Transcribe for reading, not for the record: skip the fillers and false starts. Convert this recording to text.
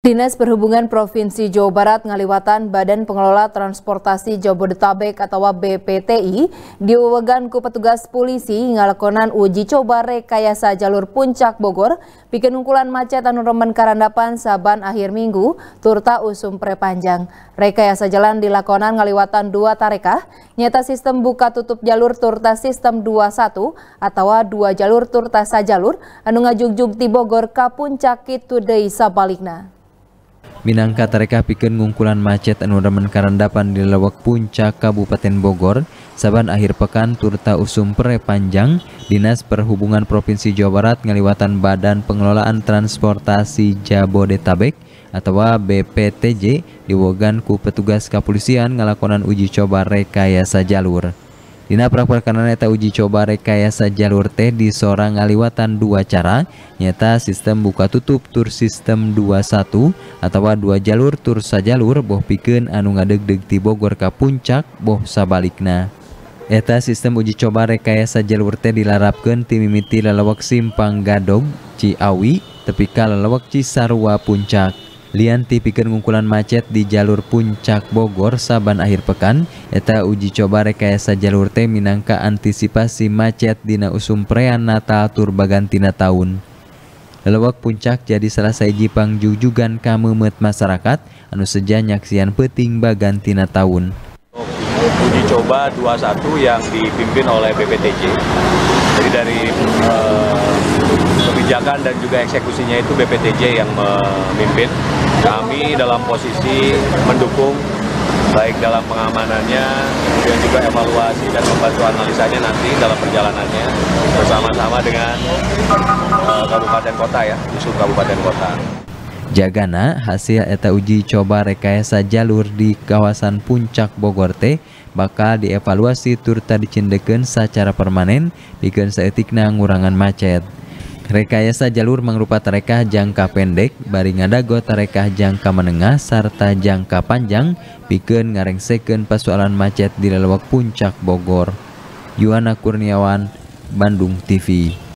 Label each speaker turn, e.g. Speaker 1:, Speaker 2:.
Speaker 1: Dinas Perhubungan Provinsi Jawa Barat ngaliwatan Badan Pengelola Transportasi Jabodetabek atau BPTI diwewegan ku petugas polisi ngalakonan uji coba rekayasa jalur Puncak Bogor bikin ungkulan macet anu remen karandapan saban akhir minggu turta usum prepanjang. Rekayasa jalan dilakonan ngaliwatan dua tarekah, nyata sistem buka tutup jalur turta sistem 21 atau dua jalur turta sajalur anu ngajugjug ti Bogor ka Puncak kitu deui sabalikna.
Speaker 2: Minangka tarekah pikeun ngungkulan macet anu remen karandapan di lewek Puncak Kabupaten Bogor saban akhir pekan turta usum prepanjang. Dinas Perhubungan Provinsi Jawa Barat ngaliwatan Badan Pengelolaan Transportasi Jabodetabek atau BPTJ diwewegan ku petugas kepolisian ngalakonan uji coba rekayasa jalur. Dina prakarana eta uji coba rekayasa jalur teh disorang ngaliwatan dua cara, nyata sistem buka tutup tur sistem 21 atau dua jalur tur sajalur boh pikeun anu ngadegdeg ti Bogor ka Puncak boh sabalikna. Eta sistem uji coba rekayasa jalur teh dilarapkeun ti mimiti lalewek Simpang Gadog Ciawi tepi ka lalewek Cisarua Puncak. Lian ti pikeun ngungkulan macet di jalur Puncak Bogor saban akhir pekan, eta uji coba rekayasa jalur teh minangka antisipasi macet dina usum prean Natal tur bagantina taun. Lelewek Puncak jadi salah sahiji pangjujugan ka meumeut masyarakat anu seja nyaksian peuting bagantina taun.
Speaker 3: Uji coba 21 yang dipimpin oleh BPTJ. Jadi dari kebijakan dan juga eksekusinya itu BPTJ yang memimpin. Kami dalam posisi mendukung baik dalam pengamanannya, kemudian juga evaluasi dan membantu analisanya nanti dalam perjalanannya bersama-sama dengan kabupaten kota ya, usul kabupaten kota.
Speaker 2: Jagana hasil eta uji coba rekayasa jalur di kawasan Puncak Bogor teh bakal dievaluasi turta dicendekeun secara permanen pikeun saeutikna ngurangan macet. Rekayasa jalur mangrupa tarekah jangka pendek, bari ngadago tarekah jangka menengah sarta jangka panjang pikeun ngarengsekeun persoalan macet di lelewek Puncak Bogor. Yuwana Kurniawan, Bandung TV.